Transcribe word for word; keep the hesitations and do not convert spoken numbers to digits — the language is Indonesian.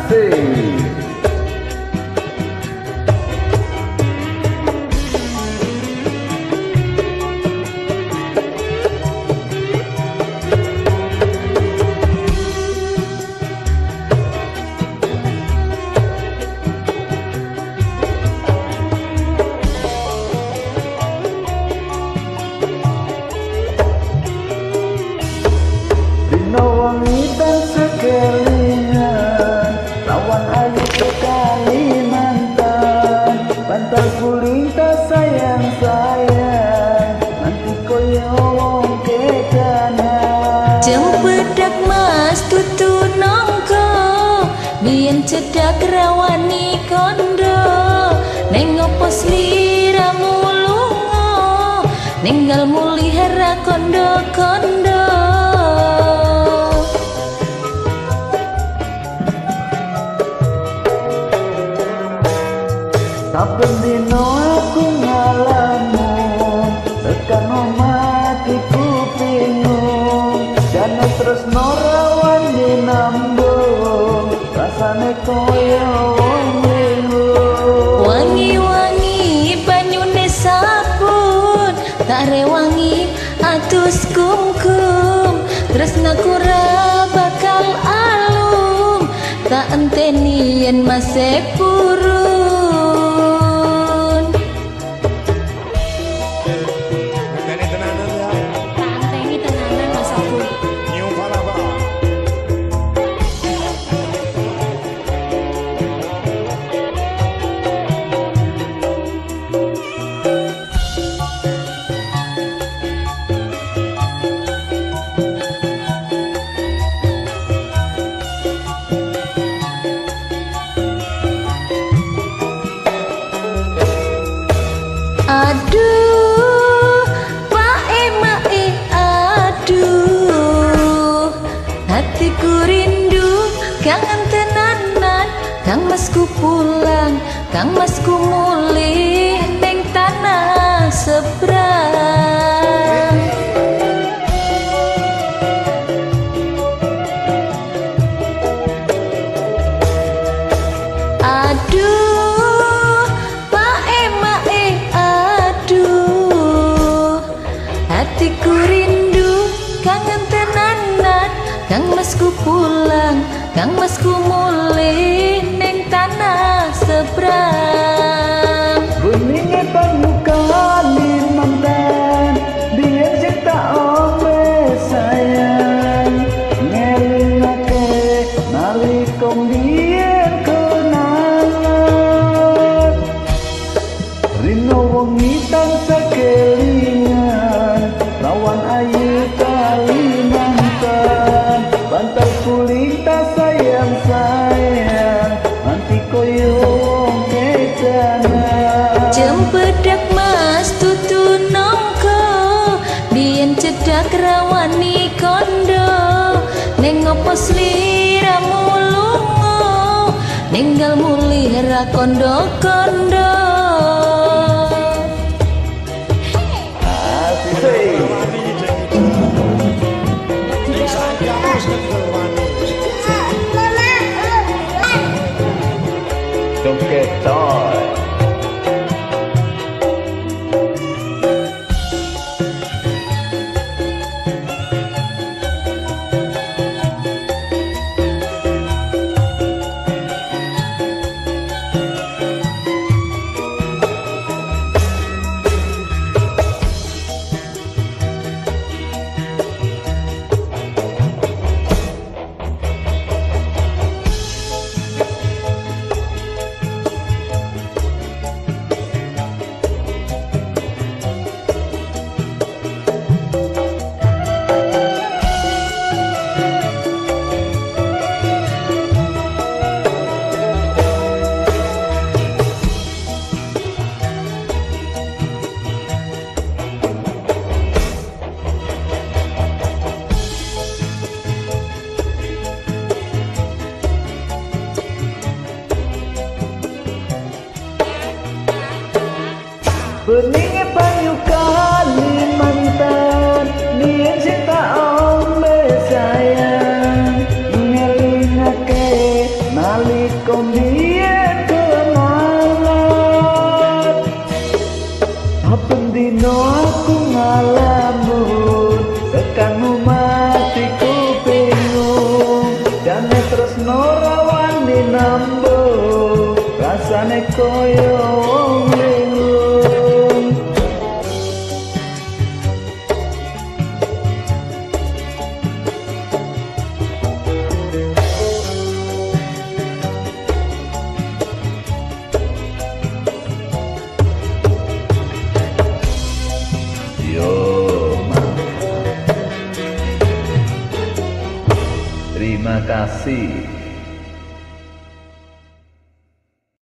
Asik. Wangi dan sekelingan, lawan ayu ke Kalimantan, bantal guling tak sayang-sayang, nanti koyo wong kedanan. Jempedak mas tutu nongko, biyen cedak rawani kondo, nengok sliramu lungo, ninggal mulihara kondo-kondo. Saben dino aku ngalamun, tekan mati kupingmu, jane tresno rawan dinambung, rasane koyo wong linglung. Wangi-wangi banyune sabun, tak rewangi atus kumkum, tresnaku ra bakal alum, tak enteni yen masih purun. Aduh, mae mae, aduh, hatiku rindu, kangen tenanan, kang masku pulang, kang masku mulih neng tanah seberang. Aduh, hatiku rindu, kangen tenanan, kang masku pulang, kang masku mulih neng tanah seberang. Beningnya banyu Kalimantan, biar cinta ombe sayang, ngelingake nalikong biar kenangan. Rino wengi tansah kelingan, lawan ayu Kalimantan, bantal guling tak sayang-sayang, nanti koyo wong kedanan. Jempedak mas tutu nongko, biyen cedak rawani kondo, nengok sliramu lungo, ninggal mulihara kondo-kondo. Don't get tired. Beningnya banyu Kalimantan, biar cinta ombe sayang, ngelingake nali kau biar kelamaan. Apa dino aku ngalamun, tekanmu mati ku bingung. Jane terus norawan di nambo, rasane koyo wong linglung. Yo, terima kasih.